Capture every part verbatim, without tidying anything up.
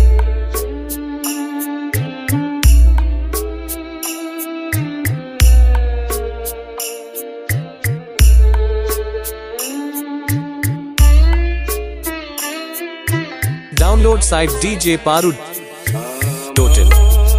Download site D J Paru Total.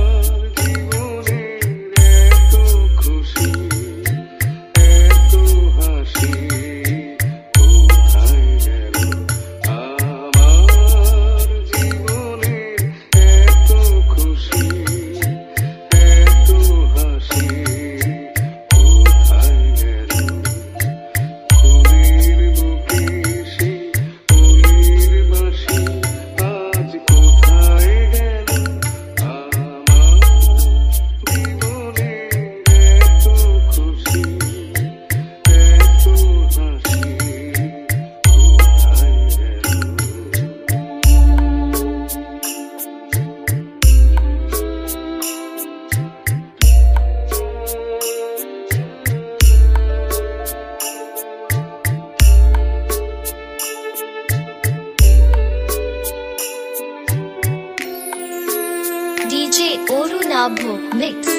D J Orunabho Mix.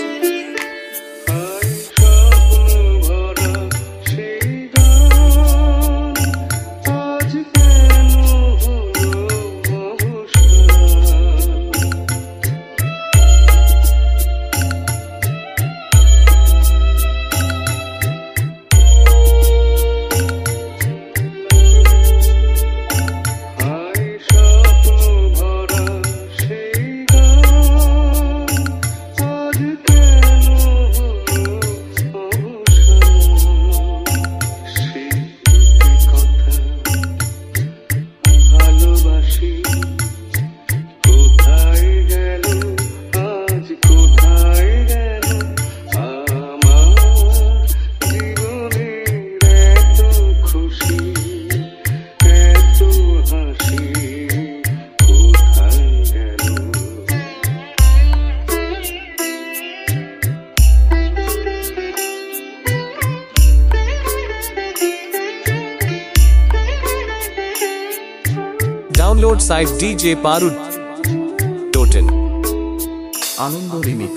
Download site D J Paru Total. Anando Remix.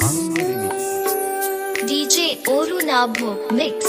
D J Orunabho Mix.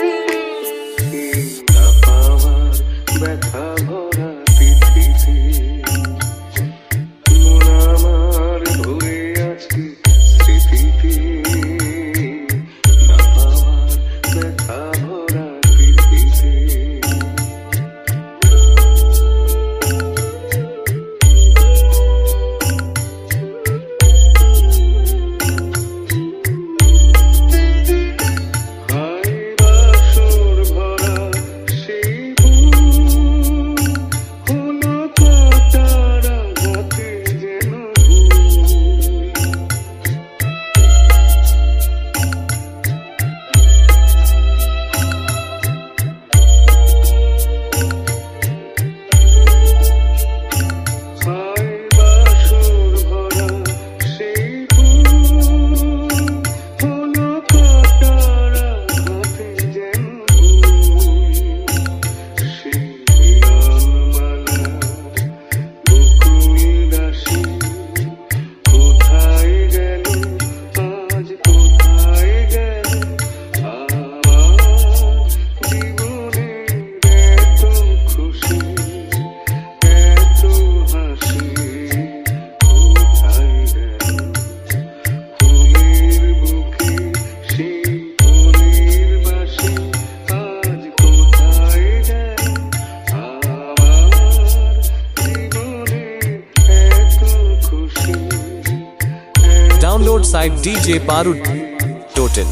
Download site D J Paru Total.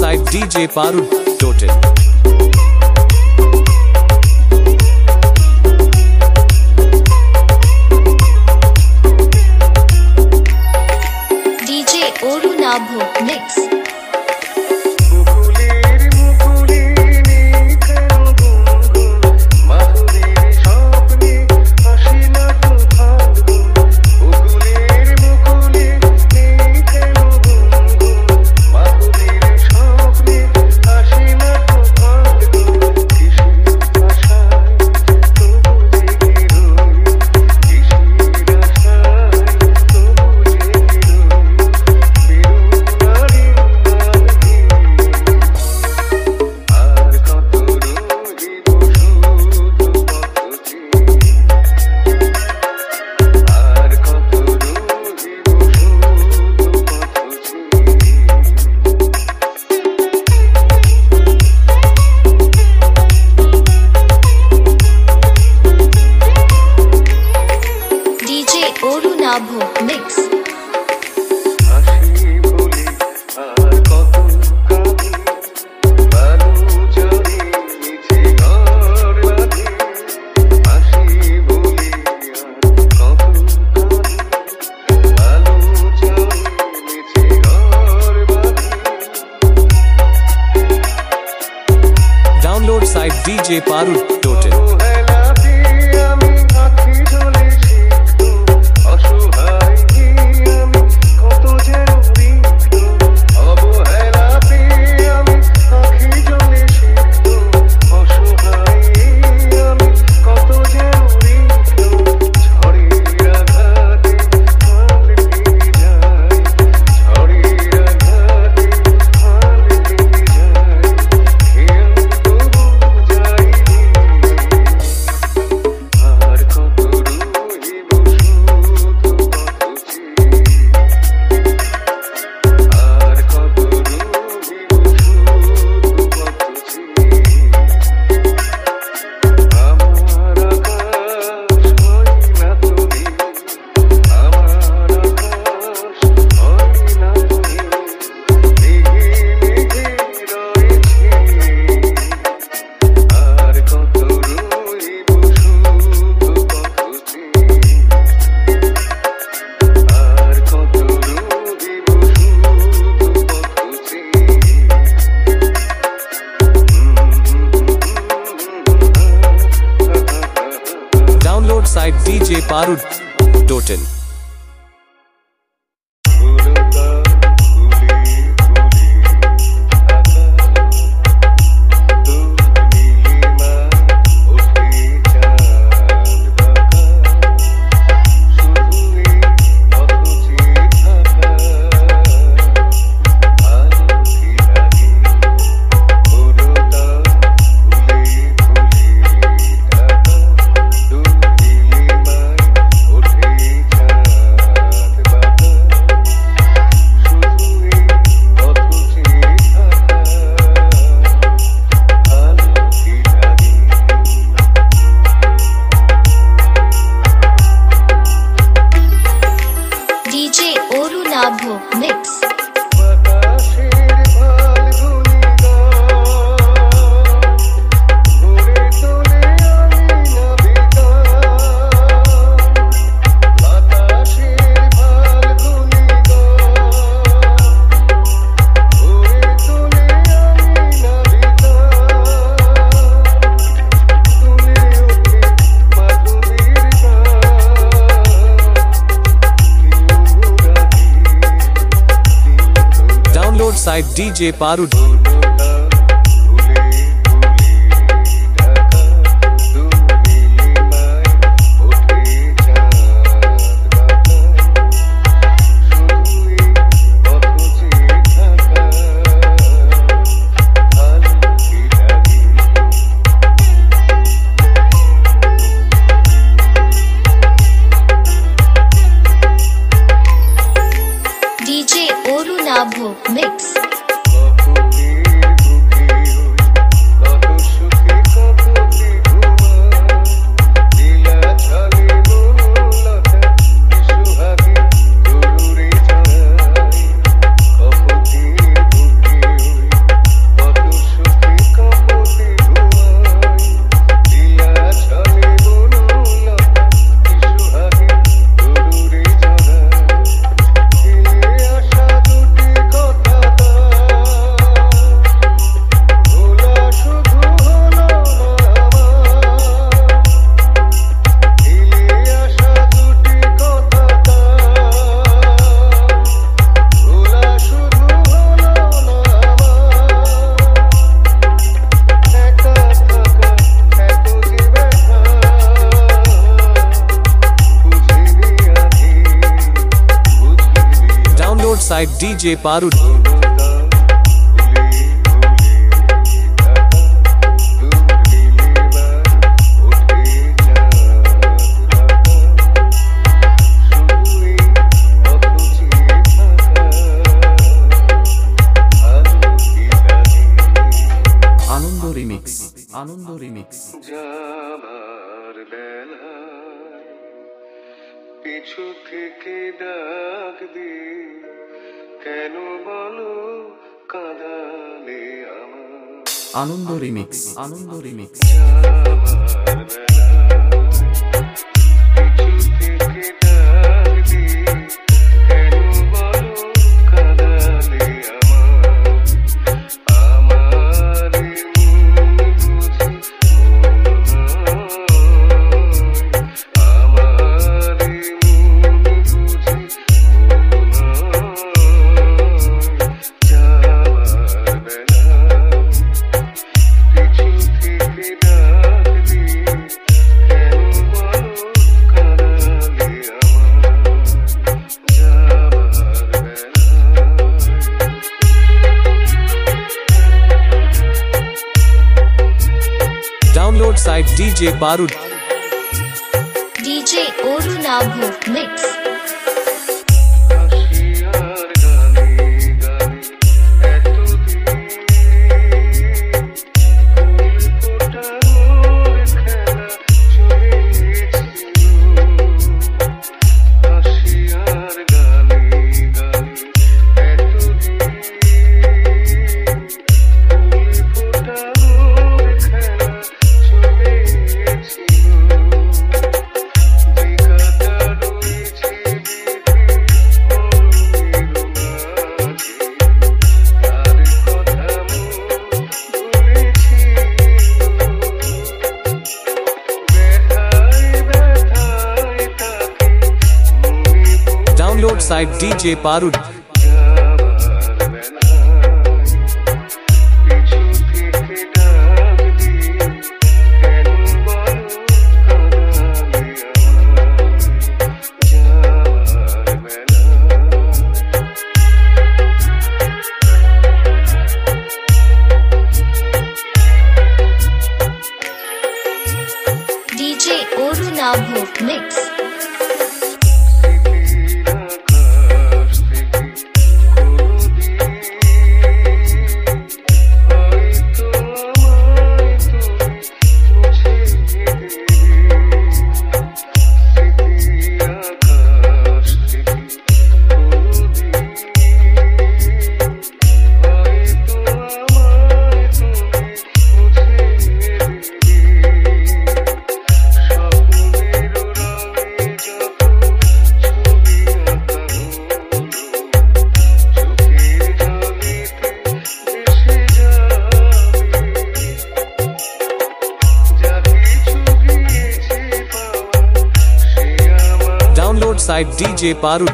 side D J Parud Total. D J Oru Nabho Mix. Oru Nabho Mix. Download site D J Parud Total. Download site D J Parud Total. D J Oru Nabho Mix. Site D J Parud. D J Oru Nabho Mix. side D J Parud. আনন্দ remix আনন্দ remix যাবার বেলায় পিছু থেকে ডাক দি কেন বলো কাঁদালে আমার আনন্দ রিমিক্স আনন্দ রিমিক্স যাবার বেলায় পিছু থেকে ডাক দি কেন বলো কাঁদালে আমার Download side D J Parud. D J Oru Nabho Mix. Download side D J Parud. D J Oru Nabho Mix. Download side D J Parud.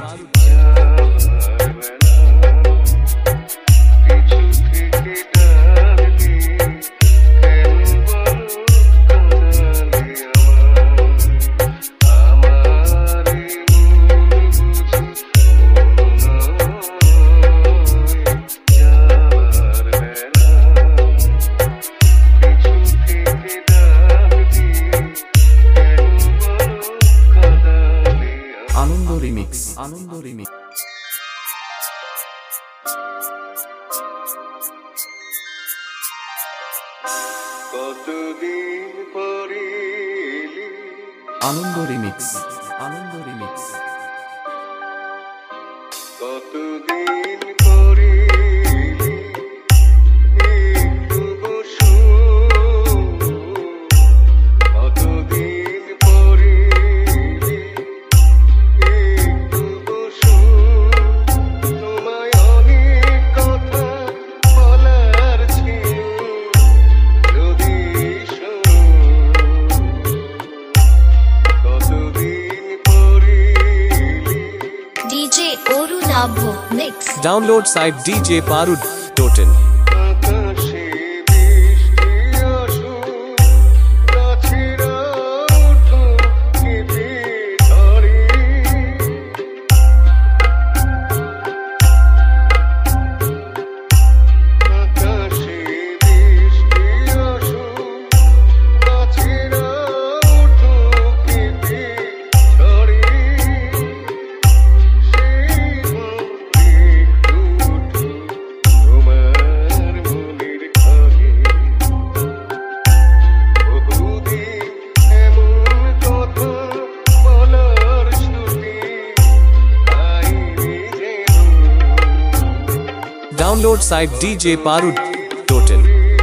আনন্দ রিমিক্স আনন্দ রিমিক্স কতদিন পরে এলি আনন্দ রিমিক্স আনন্দ রিমিক্স কতদিন পরে এলি একটু বসো কতদিন পরে এলি একটু বসো তোমায় অনেক কথা বলার ছিল যদি শোনো কতদিন পরে এলি D J Oru Nabho Mix. Download side D J Parud. Total. আকাশে বৃষ্টি আসুক গাছেরা উঠুক কেঁপে ধরে Download site D J Parud Total.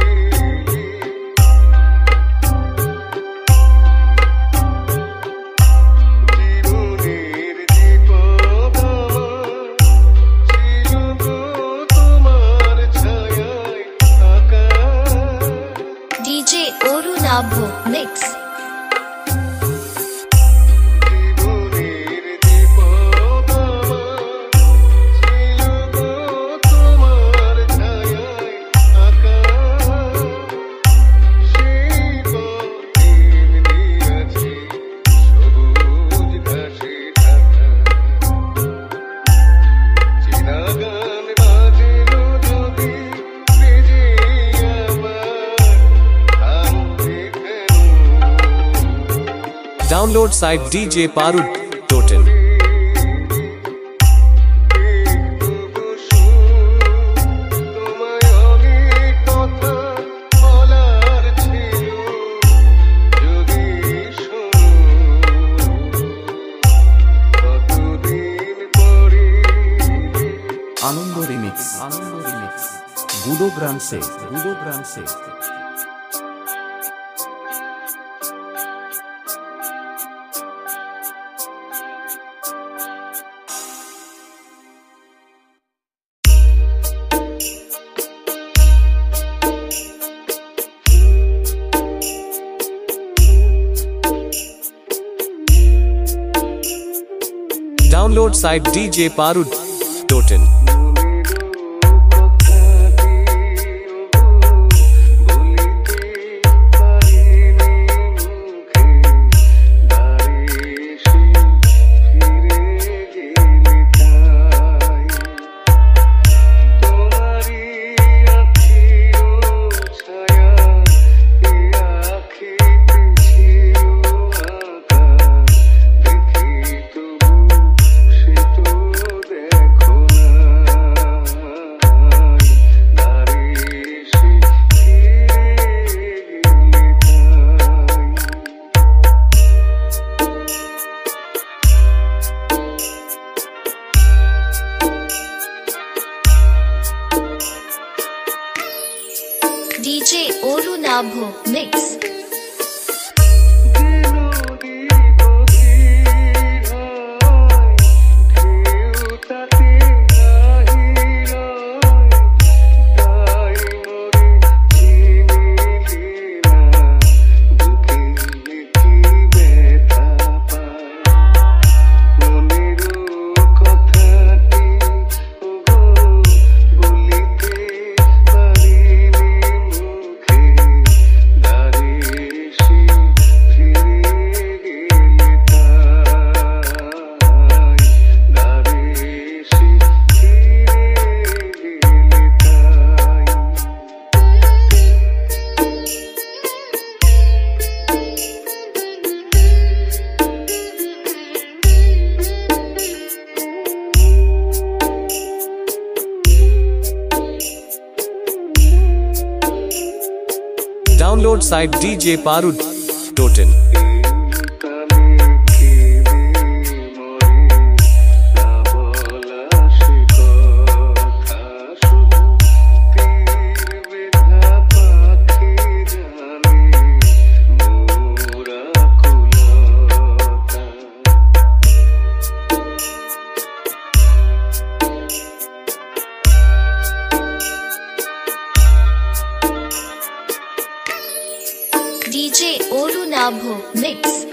D J Oru Nabho Mix. Download site D J Parud Total. Anando Remix. Anando Remix. Gudogram se. Gudogram se. Download site D J Parud Total. D J Oru Nabho Mix. Download site D J Parud Total. D J Oru Nabho Mix.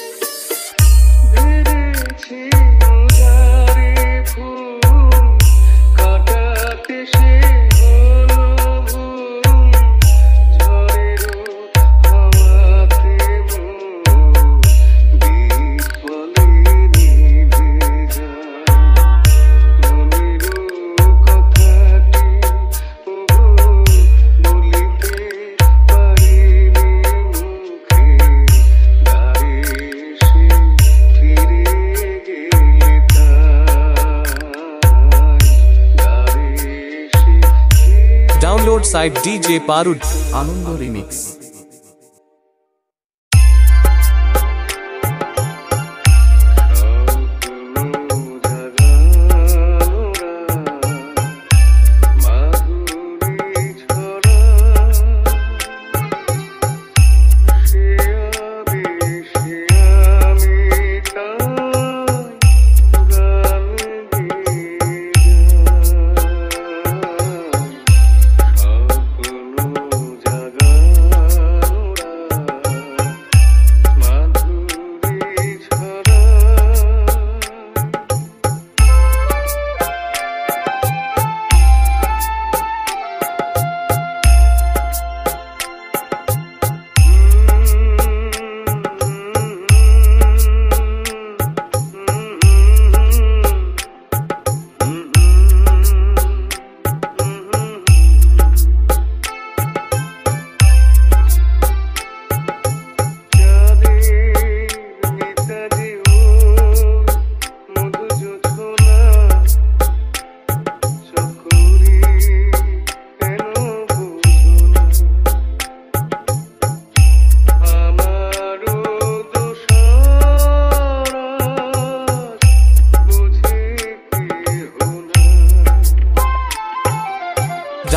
Download site D J Parud Anando Remix. মা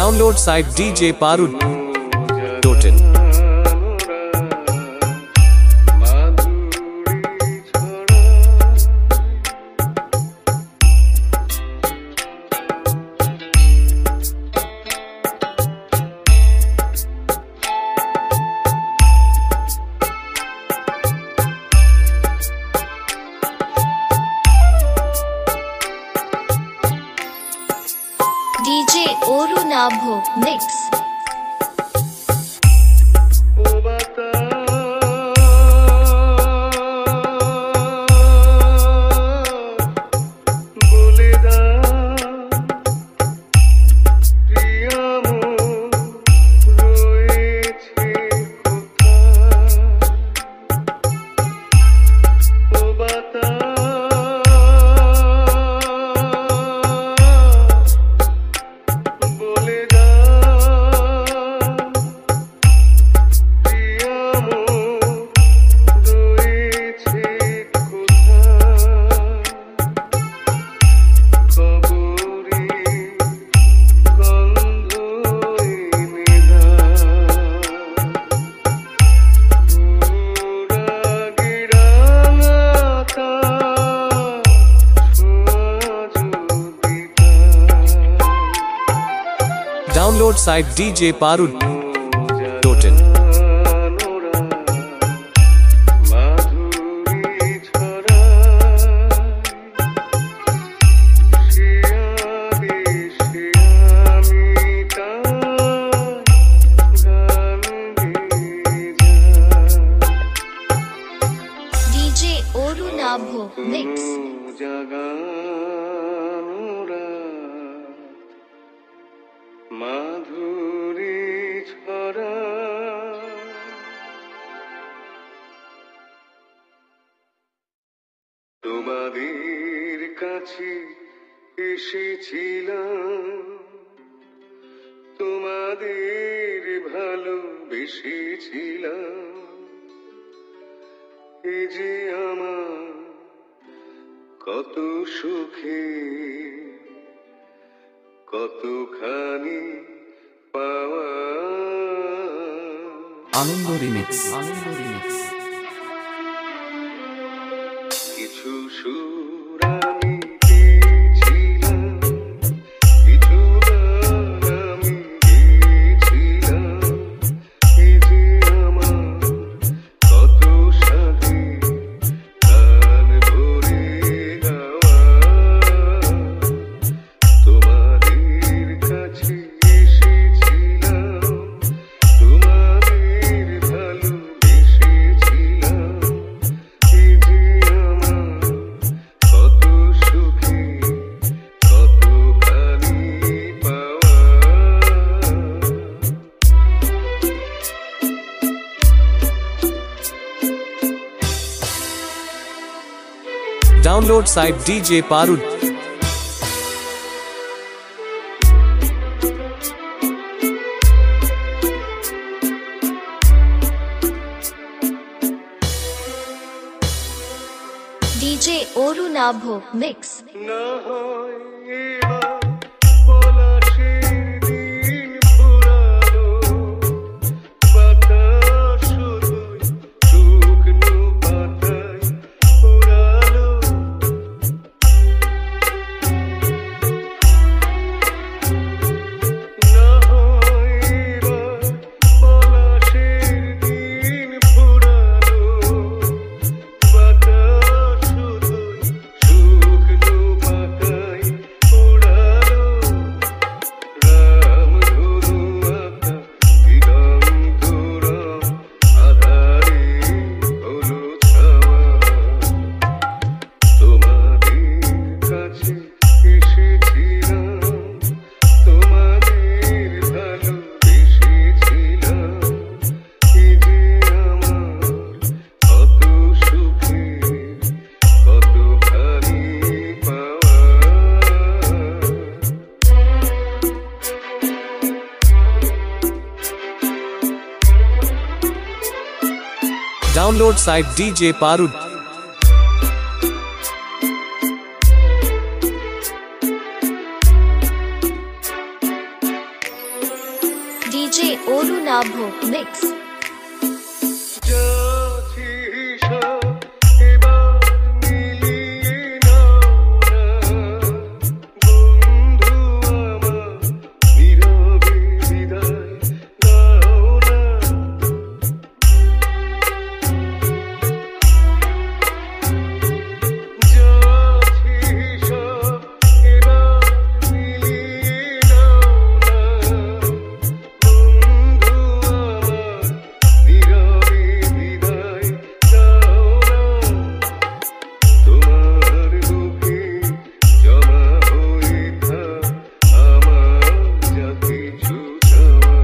Download site D J Parud dot in. D J Oru Nabho Mix. Download site D J Parud dot in. D J Oru Nabho Mix. মাধুরী ছড়া তোমাদের কাছে এসেছিলাম, তোমাদের ভালোবেসেছিলাম। এ যে আমার কত সুখে, কতখানি পাওয়া। আনন্দ রিমিক্স আনন্দ রিমিক্স কিছু সুর আমি গেয়েছিলাম, কিছু গান আমি গেয়েছিলাম। এ যে আমার কত সাথে গান ভরে গাওয়া। তোমাদের কাছে এসেছিলাম, তোমাদের ভালোবেসেছিলাম। এ যে আমার কত সুখে, কতখানি পাওয়া। Download site D J Parud. D J Oru Nabho Mix. না হয় এবার পলাশের দিন ফুরালো, বাতাস শুধুই শুকনো পাতায় উড়ালো। না হয় এবার পলাশের দিন ফুরালো, বাতাস শুধুই শুকনো পাতায় উড়ালো। রামধনু আঁকা দিগন্তরাম আধারে হলো ছাওয়া। তোমাদের কাছে এসেছিলাম, তোমাদের ভালোবেসেছিলাম। এ যে আমার কত সুখে, কতখানি পাওয়া। Download site D J Parud. DJ Arunabha mix যাচ্ছি সব এবার মিলিয়ে নাও না বন্ধু আমার নীরবে বিদায় দাও না যাচ্ছি সব এবার মিলিয়ে নাও না বন্ধু আমার নীরবে বিদায় দাও না তোমার বুকে জমা হয়ে থাক আমার যা কিছু চাওয়া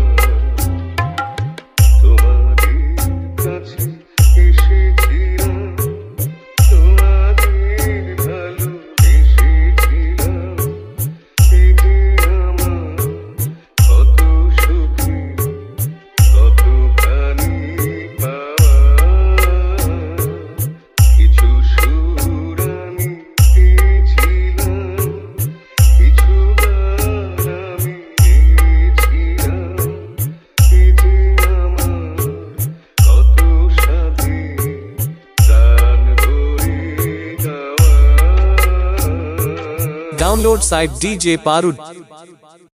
তোমাদের কাছে এসেছিলাম তোমাদের ভালোবেসেছিলাম এ যে আমার কত সুখী কতখানি পাওয়া কিছু সুর আমি পেয়েছিলাম কিছু গান আমি গেয়েছিলাম এ যে আমার কত সাথে প্রাণ ভরে গাওয়া Download site D J Parud.